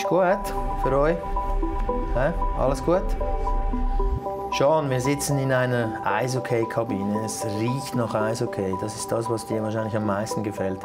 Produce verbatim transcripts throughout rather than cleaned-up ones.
gut für euch? Hä? Alles gut? Sean, wir sitzen in einer Eishockey-Kabine. Es riecht nach Eishockey. Das ist das, was dir wahrscheinlich am meisten gefällt.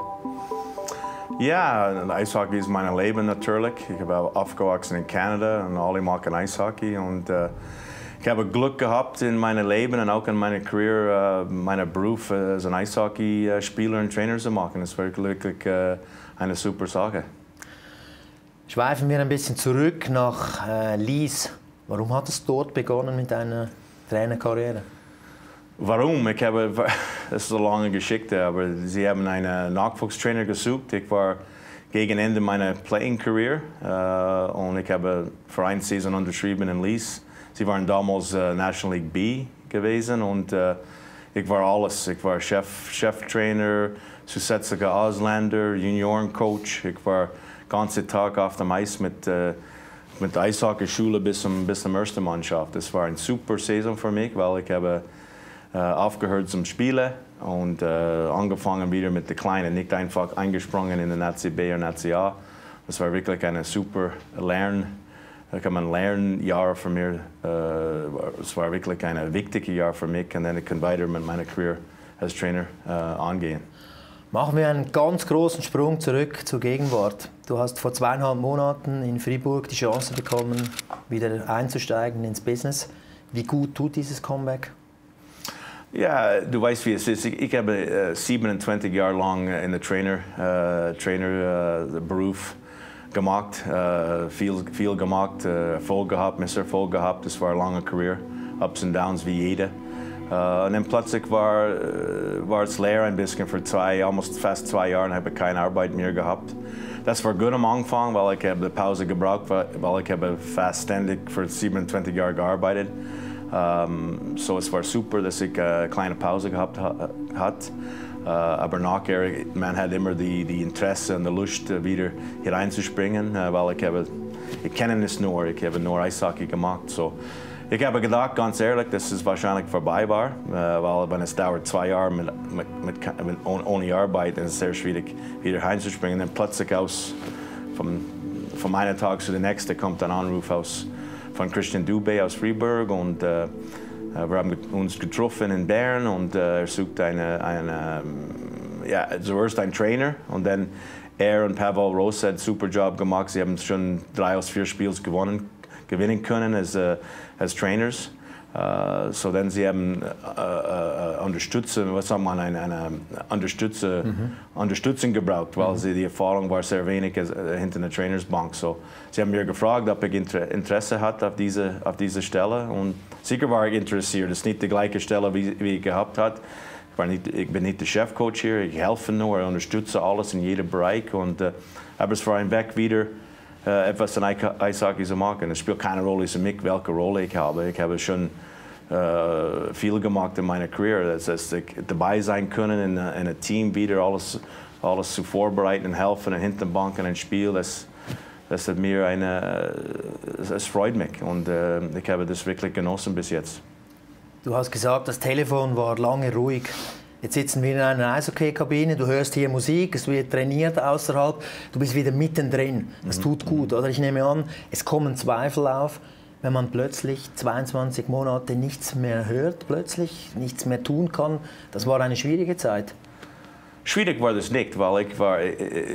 Ja, Eishockey ist mein Leben natürlich. Ich bin aufgewachsen in Kanada und alle machen Eishockey. Und, äh, ich habe Glück gehabt in meinem Leben und auch in meiner Karriere, äh, meinen Beruf als ein Eishockey-Spieler und Trainer zu machen. Das war wirklich äh, eine super Sache. Schweifen wir ein bisschen zurück nach äh, Lies. Warum hat es dort begonnen mit deiner Trainerkarriere? Warum? Ich habe, das ist eine lange Geschichte, aber sie haben einen Nachwuchstrainer gesucht. Ich war gegen Ende meiner Playing Career äh, und ich habe für eine Saison unterschrieben in Lies. Sie waren damals äh, National League B gewesen und äh, ich war alles. Ich war Chef, Cheftrainer, zusätzlicher Ausländer, Juniorencoach. Ich war den ganzen Tag auf dem Eis mit äh, mit der Eishockeyschule bis zum, bis zum ersten Mannschaft. Das war eine super Saison für mich, weil ich habe äh, aufgehört zum Spielen und äh, angefangen wieder mit den Kleinen, nicht einfach eingesprungen in den N C B und N C A. Das war wirklich ein super Lern, kann man Lernjahr für mich. Äh, es war wirklich ein wichtiges Jahr für mich und dann ich kann weiter mit meiner Karriere als Trainer äh, angehen. Machen wir einen ganz großen Sprung zurück zur Gegenwart. Du hast vor zweieinhalb Monaten in Fribourg die Chance bekommen, wieder einzusteigen ins Business. Wie gut tut dieses Comeback? Ja, du weißt, wie es ist. Ich, ich habe äh, siebenundzwanzig Jahre lang in der Trainer, äh, Trainer äh, Beruf gemacht, äh, viel, viel gemacht, äh, Erfolg gehabt, Misserfolg gehabt. Das war eine lange Karriere, Ups und Downs wie jeder. Uh, und dann plötzlich war, uh, war es leer ein bisschen für zwei, almost fast zwei Jahre und habe keine Arbeit mehr gehabt. Das war gut am Anfang, weil ich habe die Pause gebraucht, weil ich habe fast ständig für siebenundzwanzig Jahre gearbeitet. Um, so es war super, dass ich eine kleine Pause gehabt ha hat. Uh, aber nachher, man hat immer die, die Interesse und die Lust, wieder hier reinzuspringen, uh, weil ich habe, ich kenne es nur, ich habe nur Eishockey gemacht. So. Ich habe gedacht, ganz ehrlich, dass es wahrscheinlich vorbei war, äh, weil wenn es dauert zwei Jahre mit, mit, mit, mit, ohne Arbeit, dann ist es sehr schwierig, wieder reinzuspringen. Dann plötzlich aus, vom, von einem Tag zu dem nächsten kommt ein Anruf aus, von Christian Dubé aus Fribourg und äh, wir haben uns getroffen in Bern und äh, er sucht eine, eine ja, zuerst einen Trainer und dann er und Pavel Rose hat einen super Job gemacht. Sie haben schon drei aus vier Spiele gewonnen. gewinnen können als, uh, als Trainers. Uh, so dann sie haben uh, uh, Unterstützung, was sagt man, eine, eine Unterstütze, mhm. Unterstützung gebraucht, weil mhm. sie, die Erfahrung war sehr wenig als, uh, hinter der Trainersbank. So, sie haben mir gefragt, ob ich Interesse hatte auf diese, auf diese Stelle und sicher war ich interessiert. Es ist nicht die gleiche Stelle, wie, wie ich gehabt habe. Ich, war nicht, ich bin nicht der Chefcoach hier, ich helfe nur, ich unterstütze alles in jedem Bereich. Und, uh, aber es war ein Weg wieder, Uh, etwas in Eishockey zu machen. Es spielt keine Rolle für mich, welche Rolle ich habe. Ich habe schon uh, viel gemacht in meiner Karriere. Das heißt, ich dabei sein können in, in einem Team wieder alles, alles zu vorbereiten und helfen und hinter der Bank in ein Spiel. Das, das hat mir eine, es freut mich und uh, ich habe das wirklich genossen bis jetzt. Du hast gesagt, das Telefon war lange ruhig. Jetzt sitzen wir in einer Eishockey-Kabine, du hörst hier Musik, es wird trainiert außerhalb, du bist wieder mittendrin. Das tut gut, oder? Ich nehme an, es kommen Zweifel auf, wenn man plötzlich zweiundzwanzig Monate nichts mehr hört, plötzlich nichts mehr tun kann. Das war eine schwierige Zeit. Schwierig war das nicht, weil ich war,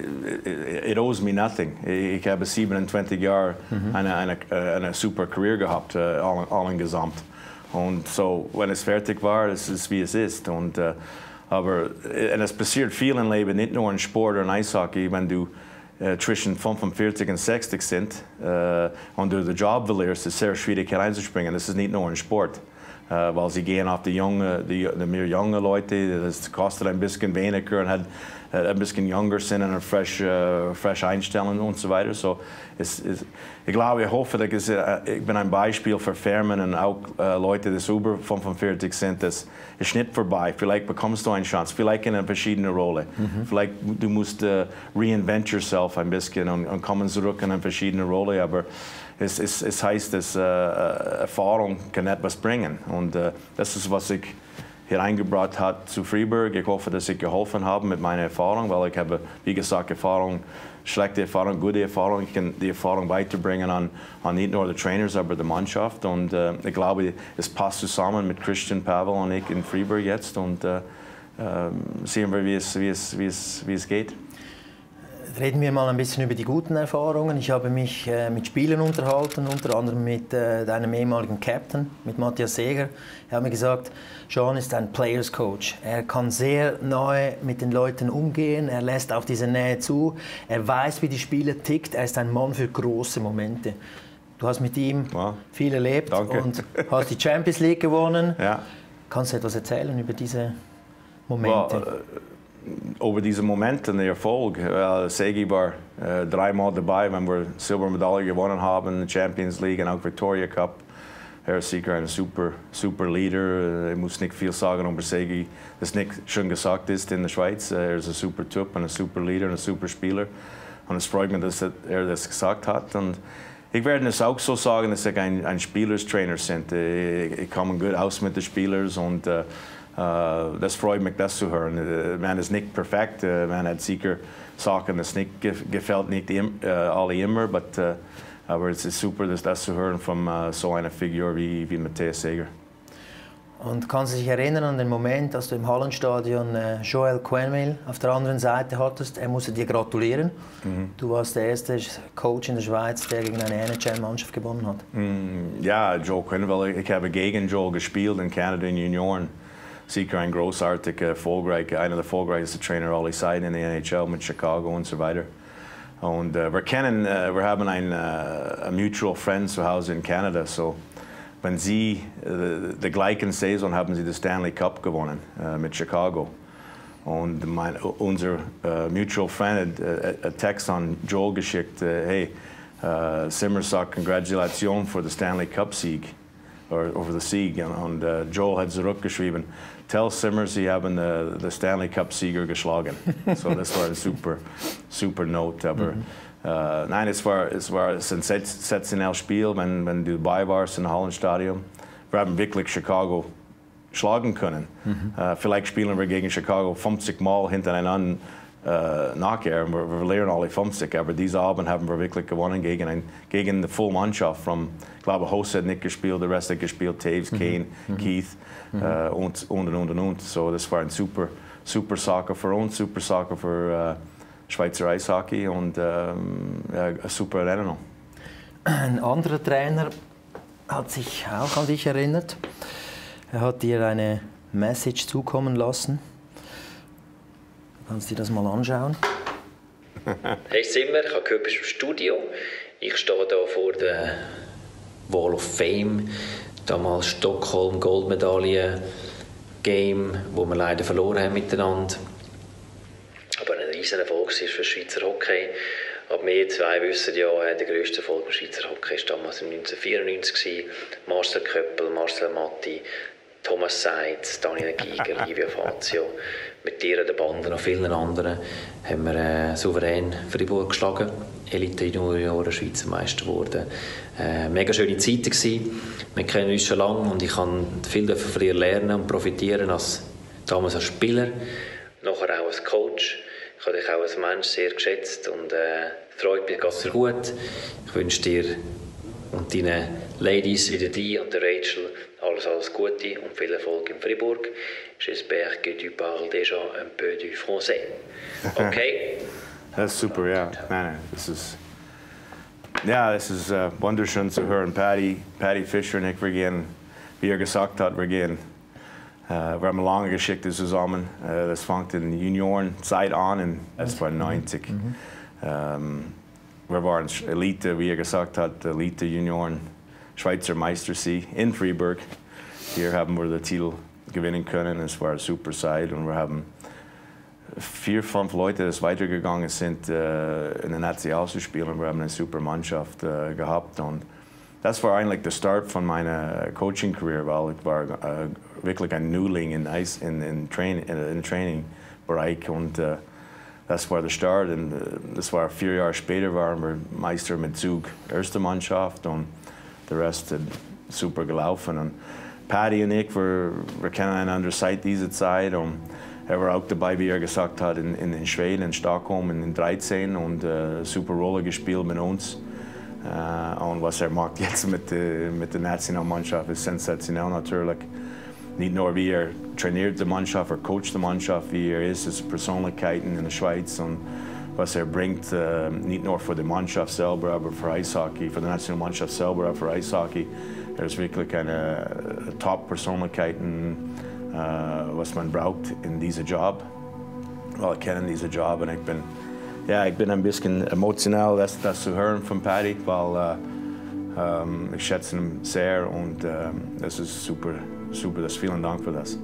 it owes me nothing. Ich habe siebenundzwanzig Jahre mhm. eine, eine, eine super Karriere gehabt, allen, allen gesamt. Und so, wenn es fertig war, es ist wie es ist. Und, uh, aber und es passiert viel im Leben, nicht nur in Sport oder in Eishockey, wenn du uh, zwischen fünfundvierzig und sechzig sind uh, und du den Job verlierst, ist es sehr schwierig hereinzuspringen. Das ist nicht nur in Sport, uh, weil sie gehen auf die, junge, die, die mehr junge Leute, das kostet ein bisschen weniger und hat uh, ein bisschen jünger sind und eine fresh, uh, fresh Einstellung und so weiter. So, es, es, ich glaube, ich hoffe, dass ich, ich bin ein Beispiel für Firmen und auch uh, Leute, die über fünfundvierzig sind, das ist nicht vorbei. Vielleicht bekommst du eine Chance, vielleicht in eine verschiedene Rolle. Mhm. Vielleicht du musst uh, reinvent yourself ein bisschen und, und kommen zurück in eine verschiedene Rolle, aber es, es, es heißt, dass uh, Erfahrung kann etwas bringen und uh, das ist, was ich hier eingebracht hat zu Freiburg. Ich hoffe, dass ich geholfen habe mit meiner Erfahrung, weil ich habe, wie gesagt, Erfahrung, schlechte Erfahrung, gute Erfahrung. Ich kann die Erfahrung weiterbringen an, an nicht nur die Trainers, aber die Mannschaft. Und äh, ich glaube, es passt zusammen mit Christian, Pavel und ich in Freiburg jetzt. Und äh, äh, sehen wir, wie es, wie, es, wie, es, wie es geht. Reden wir mal ein bisschen über die guten Erfahrungen. Ich habe mich äh, mit Spielern unterhalten, unter anderem mit äh, deinem ehemaligen Captain, mit Matthias Seger. Er hat mir gesagt, Sean ist ein Players Coach. Er kann sehr nahe mit den Leuten umgehen, er lässt auch diese Nähe zu, er weiß, wie die Spieler tickt, er ist ein Mann für große Momente. Du hast mit ihm wow. viel erlebt. Danke. Und hast die Champions League gewonnen. Ja. Kannst du etwas erzählen über diese Momente? Well, uh Over diese Momente und den Erfolg. Well, Segi war äh, dreimal dabei, wenn wir Silbermedaille gewonnen haben, Champions League und auch Victoria Cup. Er ist sicher ein super, super Leader. Ich muss nicht viel sagen über Segi, das nicht schon gesagt ist in der Schweiz. Er ist ein super Typ und ein super Leader und ein super Spieler. Und es freut mich, dass er das gesagt hat. Und ich werde es auch so sagen, dass ich ein, ein Spielerstrainer bin. Ich, ich komme gut aus mit den Spielern und uh, Uh, das freut mich, das zu hören. Uh, man ist nicht perfekt, uh, man hat sicher Sachen, das nicht ge gefällt nicht im, uh, alle immer, but, uh, aber es ist super, das, das zu hören von uh, so einer Figur wie, wie Matthias Seger. Und kannst du dich erinnern an den Moment, als du im Hallenstadion äh, Joel Quenneville auf der anderen Seite hattest? Er musste dir gratulieren. Mhm. Du warst der erste Coach in der Schweiz, der gegen eine N H L-Mannschaft gewonnen hat. Mhm. Ja, Joel Quenneville, ich habe gegen Joel gespielt in Kanada in Junioren. Sicher ein großartiger, erfolgreich, einer der erfolgreichsten Trainer aller Zeiten in der N H L mit Chicago und so weiter. Und uh, wir kennen, uh, wir haben einen uh, mutual friend zu Hause in Kanada. So, wenn sie uh, die gleichen Saison haben sie den Stanley Cup gewonnen uh, mit Chicago. Und mein, unser uh, mutual friend hat einen Text an Joel geschickt: uh, Hey, uh, Simmer sagt Gratulation für den Stanley Cup Sieg. Over den Sieg. Und uh, Joel hat zurückgeschrieben: Tell Simmer, sie haben den uh, Stanley Cup Sieger geschlagen. So, das war eine super, super Note. Aber mhm. uh, nein, es war, es war ein sensationelles Spiel, wenn, wenn du dabei warst im Hallenstadion. Wir haben wirklich Chicago schlagen können. Mhm. Uh, vielleicht spielen wir gegen Chicago fünfzig Mal hintereinander. Uh, nachher, wir, wir verlieren alle fünfzig, aber diesen Abend haben wir wirklich gewonnen gegen, ein, gegen die volle Mannschaft. From, ich glaube, Host hat nicht gespielt, der Rest hat gespielt, Taves, Kane, mhm. Keith mhm. Uh, und, und, und, und, und. So, das war ein super, super Sache für uns, super Sache für uh, Schweizer Eishockey und um, ja, eine super Erinnerung. Ein anderer Trainer hat sich auch an dich erinnert. Er hat dir eine Message zukommen lassen. Kannst du dir das mal anschauen? Hey Simmer, ich habe gehört, du bist im Studio. Ich stehe hier vor der Wall of Fame. Damals Stockholm Goldmedaille Game, wo wir leider verloren haben miteinander. Aber ein riesen Erfolg für das Schweizer Hockey. Aber wir zwei wissen ja, der grösste Erfolg im Schweizer Hockey war damals neunzehnhundertvierundneunzig. Marcel Köppel, Marcel Matti, Thomas Seitz, Daniel Giger, Livio Fazio. Mit dir, der Bande und vielen anderen haben wir äh, souverän Fribourg geschlagen. Elite Junioren Schweizer Meister geworden. Äh, mega schöne Zeiten gewesen. Wir kennen uns schon lange und ich kann viel von dir lernen und profitieren, als, damals als Spieler, nachher auch als Coach. Ich habe dich auch als Mensch sehr geschätzt und äh, freut mich ganz sehr gut. Ich wünsche dir und deinen Ladies wie der Di und der Rachel alles, alles Gute und viel Erfolg in Fribourg. J'espère que tu parles déjà un peu du français. Okay? Das ist super, ja. Nein, das ist, ja, das ist uh, wunderschön zu hören. Patty, Patty Fischer und ich, wir gehen, wie er gesagt hat, wir gehen. Uh, wir haben lange Geschichte zusammen. Uh, das fängt in Juniorenzeit an und das war neunzig. Mhm. Um, wir waren Elite, wie er gesagt hat, Elite Junioren, Schweizer Meister in Freiburg. Hier haben wir den Titel gewinnen können. Es war eine super Zeit und wir haben vier, fünf Leute, die weitergegangen sind, uh, in der National zu spielen. Wir haben eine super Mannschaft uh, gehabt und das war eigentlich der Start von meiner Coaching-Karriere, weil ich war uh, wirklich ein Neuling in in, in, Train, in, in Training-Bereich und uh, das war der Start. Und uh, das war vier Jahre später waren wir Meister mit Zug, erste Mannschaft und der Rest hat super gelaufen. Und Paddy und ich, wir, wir kennen einander seit dieser Zeit. Und er war auch dabei, wie er gesagt hat, in, in, in Schweden, in Stockholm in dreizehn und äh, super Rolle gespielt mit uns. Äh, und was er macht jetzt mit, äh, mit der Nationalmannschaft ist sensationell natürlich. Nicht nur wie er trainiert die Mannschaft, er coacht die Mannschaft, wie er ist als Persönlichkeit in der Schweiz und was er bringt, äh, nicht nur für die Mannschaft selber, aber für Eishockey, für die Nationalmannschaft selber, aber für Eishockey. Er ist wirklich eine Top-Persönlichkeit, äh, was man braucht in diesem Job. Well, ich kenne diesen Job und ich bin, ja, ich bin ein bisschen emotional, das, das zu hören von Paddy, weil äh, ähm, ich schätze ihn sehr und äh, das ist super. Super, das, vielen Dank für das.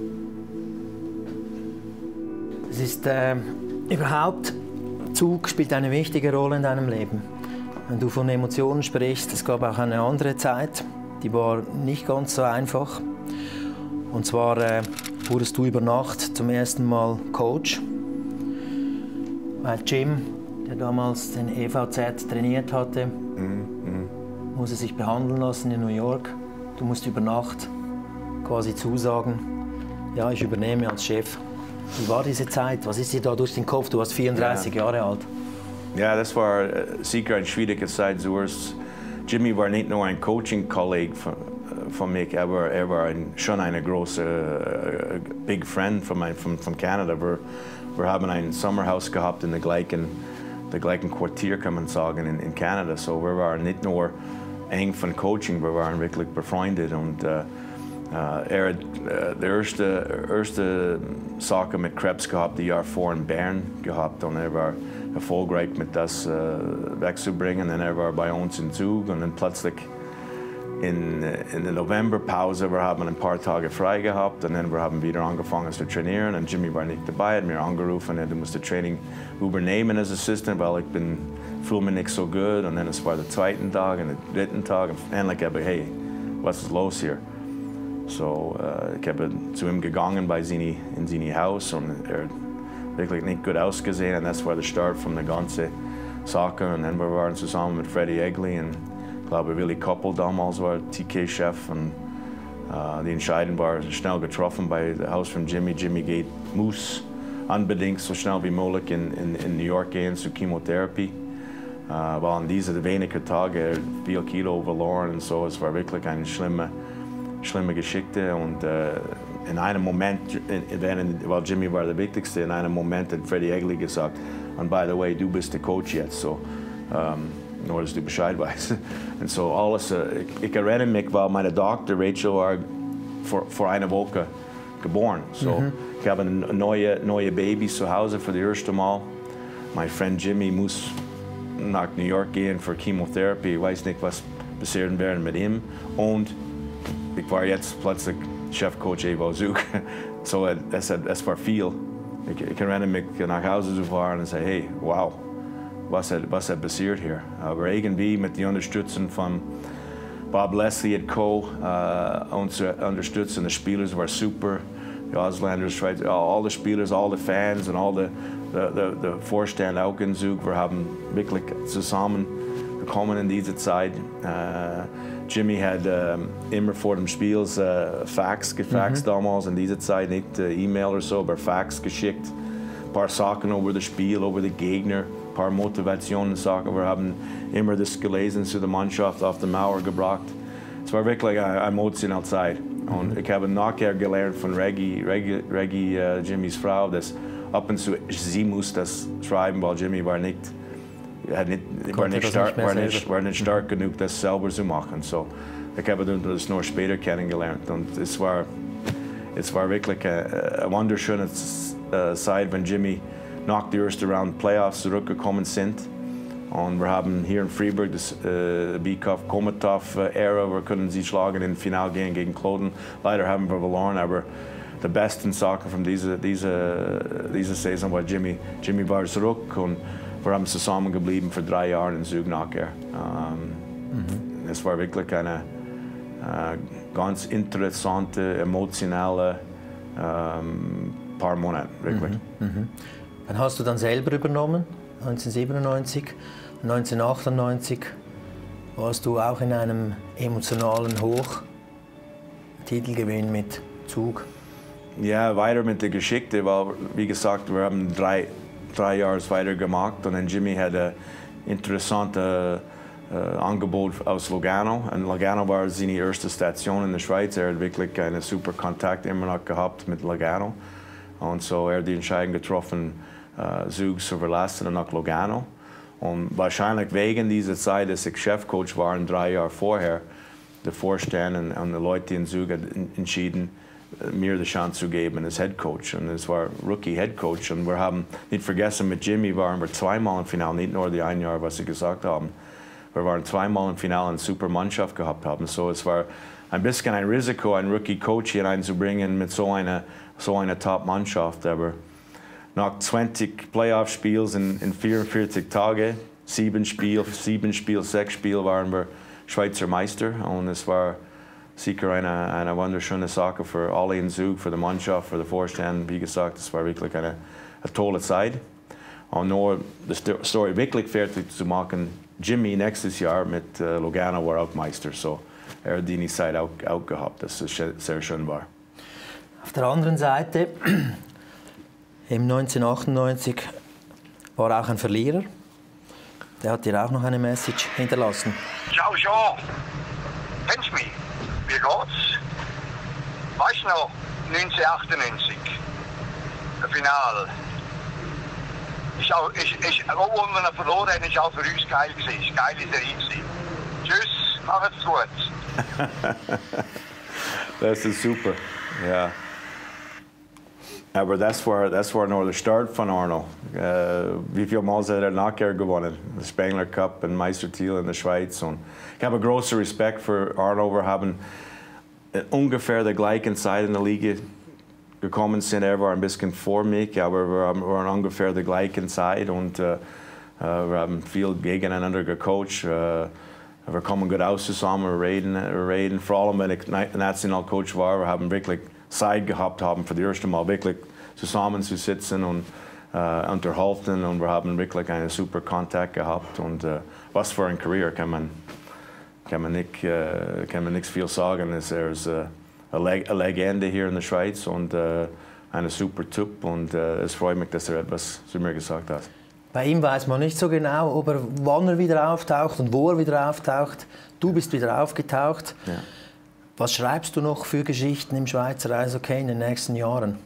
Es ist äh, überhaupt, Zug spielt eine wichtige Rolle in deinem Leben. Wenn du von Emotionen sprichst, es gab auch eine andere Zeit, die war nicht ganz so einfach. Und zwar äh, wurdest du über Nacht zum ersten Mal Coach, weil Jim, der damals den E V Z trainiert hatte, mhm. musste sich behandeln lassen in New York. Du musst über Nacht quasi zusagen, ja, ich übernehme als Chef. Wie war diese Zeit? Was ist dir da durch den Kopf? Du warst vierunddreißig ja. Jahre alt. Ja, das war uh, sicher eine schwierige Zeit. Jimmy war nicht nur ein Coaching-Kollege von, von mir, aber er war ein, schon ein großer, uh, big friend von, mein, von, von Kanada. Wir, wir haben ein Sommerhaus gehabt in der gleichen, der gleichen Quartier, kann man sagen, in, in Kanada. So wir waren nicht nur eng von Coaching, wir waren wirklich befreundet. Und, uh, Uh, er hat uh, die erste, erste Sache mit Krebs gehabt, die Jahr vor in Bern gehabt und er war erfolgreich mit das uh, wegzubringen und er war bei uns in Zug und dann plötzlich in, in der Novemberpause, wir haben ein paar Tage frei gehabt und dann wir haben wieder angefangen zu trainieren und Jimmy war nicht dabei, hat mir angerufen und er musste das Training übernehmen als Assistent, weil ich bin, fühle mich nicht so gut und dann es war der zweite Tag und der dritte Tag und endlich habe ich, hey, was ist los hier? So, uh, ich bin zu ihm gegangen bei seine, in sein Haus und er hat wirklich nicht gut ausgesehen und das war der Start von der ganzen Sache. Und dann wir waren zusammen mit Freddie Egley und ich glaube Willy Koppel damals war T K-Chef und uh, die Entscheidung war schnell getroffen bei dem Haus von Jimmy. Jimmy geht, muss unbedingt so schnell wie möglich in, in, in New York gehen zur Chemotherapie. Uh, weil an diesen wenigen Tagen er viel Kilo verloren und so, es war wirklich eine schlimme schlimme Geschichte und äh, in einem Moment, in, in, weil Jimmy war der Wichtigste, in einem Moment hat Freddie Egley gesagt, and by the way, du bist der Coach jetzt, so, um, nur dass du Bescheid weißt. Und so alles, äh, ich, ich erinnere mich, weil meine Tochter Rachel war vor, vor einer Woche geboren, so, mhm. ich habe ein neue, neue Baby zu Hause für das erste Mal. Mein Freund Jimmy muss nach New York gehen für Chemotherapie, ich weiß nicht, was passieren wird mit ihm und ich war jetzt plötzlich Chefcoach E V Zug, so das, das war viel. Ich, ich erinnere mich nach Hause zu fahren und sagen, hey, wow, was hat, was hat passiert hier? Aber irgendwie mit der Unterstützung von Bob Leslie und Co. Uh, uns unterstützen, die Spieler waren super, die Ausländers, all die Spieler, all die Fans und all die Vorstand auch in Zug, wir haben wirklich zusammen gekommen in dieser Zeit. Uh, Jimmy hat ähm, immer vor dem Spiel äh, Fax gefaxt mhm. damals in dieser Zeit, nicht äh, E-Mail oder so, aber Fax geschickt. Ein paar Sachen über das Spiel, über die Gegner, ein paar Motivationssachen. Wir haben immer das gelesen zu der Mannschaft auf die Mauer gebracht. Es war wirklich eine emotionale Zeit. Mhm. Und ich habe nachher gelernt von Reggie, Reggie, Reggie äh, Jimmys Frau, dass ab und zu sie muss das schreiben, weil Jimmy war nicht Er nicht, war, nicht stark, nicht war, nicht, war nicht stark mhm. genug, das selber zu machen. So, ich habe das nur später kennengelernt. Und es war, es war wirklich eine, eine wunderschöne Zeit, wenn Jimmy nach der ersten Round Playoffs zurückgekommen sind. Und wir haben hier in Freiburg das äh, Bikov-Komatov-Ära. Wir können sie schlagen im Finale gehen gegen Kloten. Leider haben wir verloren, aber die besten Sachen von dieser, dieser, dieser Saison war Jimmy. Jimmy war zurück und wir haben zusammengeblieben für drei Jahre in Zug nachher. Ähm, mhm. Es war wirklich eine äh, ganz interessante, emotionale ähm, paar Monate, wirklich. Mhm. Mhm. Dann hast du dann selber übernommen, neunzehnhundertsiebenundneunzig. neunzehnhundertachtundneunzig warst du auch in einem emotionalen Hoch. Titelgewinn mit Zug. Ja, weiter mit der Geschichte, weil, wie gesagt, wir haben drei, drei Jahre weiter gemacht und dann Jimmy hat ein interessantes äh, Angebot aus Lugano. Und Lugano war seine erste Station in der Schweiz. Er hat wirklich einen super Kontakt immer noch gehabt mit Lugano. Und so er hat die Entscheidung getroffen, äh, Zug zu verlassen und nach Lugano. Und wahrscheinlich wegen dieser Zeit, dass ich Chefcoach war, drei Jahre vorher, der Vorstand und, und die Leute in Zug haben entschieden, mir die Chance zu geben als Head Coach. Und es war Rookie Head Coach. Und wir haben nicht vergessen, mit Jimmy waren wir zweimal im Finale, nicht nur die ein Jahr, was Sie gesagt haben. Wir waren zweimal im Finale eine super Mannschaft gehabt haben. So es war ein bisschen ein Risiko, einen Rookie Coach hineinzubringen mit so einer so eine Top-Mannschaft. Aber nach zwanzig Playoff-Spielen in, in vierundvierzig Tagen, sieben Spiele, sieben Spiele, sechs Spiele waren wir Schweizer Meister. Und es war sicher eine, eine wunderschöne Sache für alle in Zug, für die Mannschaft, für den Vorstand. Wie gesagt, es war wirklich eine, eine tolle Zeit. Und nur die Story wirklich fertig zu machen, Jimmy nächstes Jahr mit äh, Lugano war auch Meister. So er hat die Zeit auch, auch gehabt, dass es sehr schön war. Auf der anderen Seite, im neunzehnhundertachtundneunzig war auch ein Verlierer. Der hat dir auch noch eine Message hinterlassen. Ciao, Jean. Kennst du mich? Wie geht's? Weißt du noch, neunzehnhundertachtundneunzig, das Finale. Ist auch, ist, ist, auch wenn wir verloren haben, ist auch für uns geil gewesen. Geile Serie gewesen. Tschüss, macht's gut. Das ist super, ja. Aber das war, das war nur der Start von Arno. Uh, wie viele Mal hat er nachher gewonnen? Der Spengler Cup und Meistertitel in der Schweiz. Und ich habe großen Respekt für Arno. Wir haben ungefähr der gleichen Zeit in der Liga gekommen sind. Er war ein bisschen vor mich, aber wir waren ungefähr der gleichen Zeit und uh, uh, wir haben viel gegeneinander gecoacht. Uh, wir kommen gut aus zusammen, wir reden, wir reden. Vor allem, wenn ich Nationalcoach war, wir haben wirklich Zeit gehabt haben, für das erste Mal wirklich zusammen zu sitzen und uh, unterhalten und wir haben wirklich einen super Kontakt gehabt und uh, was für eine Karriere kann man, kann man nicht, uh, kann man nichts viel sagen. Er ist uh, eine Legende hier in der Schweiz und uh, ein super Typ und uh, es freut mich, dass er etwas zu mir gesagt hat. Bei ihm weiß man nicht so genau, ob er, wann er wieder auftaucht und wo er wieder auftaucht. Du bist wieder aufgetaucht. Ja. Was schreibst du noch für Geschichten im Schweizer Eishockey in den nächsten Jahren?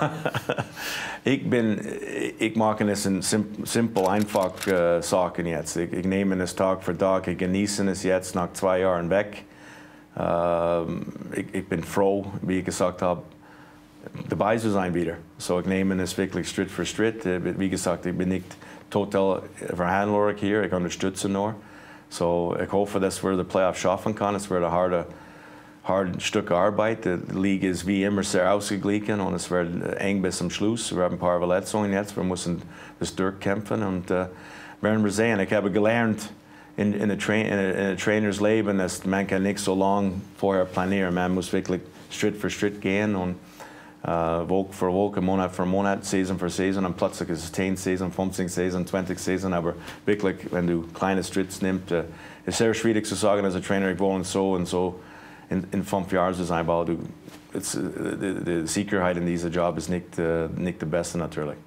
ich bin, ich mache es in simpel, einfach uh, Sachen jetzt. Ich, ich nehme es Tag für Tag, ich genieße es jetzt nach zwei Jahren weg. Uh, ich, ich bin froh, wie ich gesagt habe, dabei zu sein wieder. So ich nehme es wirklich Schritt für Schritt. Wie gesagt, ich bin nicht total Verhandler hier, ich unterstütze nur. So ich hoffe, dass wir den Playoff schaffen können. Es wird ein harter hard Stück Arbeit. Die Liga ist wie immer sehr ausgeglichen und es wird eng bis zum Schluss. Wir haben ein paar Verletzungen jetzt, wir müssen das durchkämpfen und uh, werden wir sehen. Ich habe gelernt in, in der Tra in Trainers Leben, dass man kann nicht so lange vorher planieren. Man muss wirklich Schritt für Schritt gehen und uh, Woche für Woche, Monat für Monat, Saison für Saison und plötzlich ist es zehn Saison, fünfzehn Saison, zwanzig Saison, aber wirklich, wenn du kleine Schritte nimmst, uh, ist sehr schwierig zu sagen als ein Trainer, ich will so und so in, in fünf Jahren zu sein, weil du, it's, uh, die, die Sicherheit in diesem Job ist nicht, uh, nicht die beste natürlich.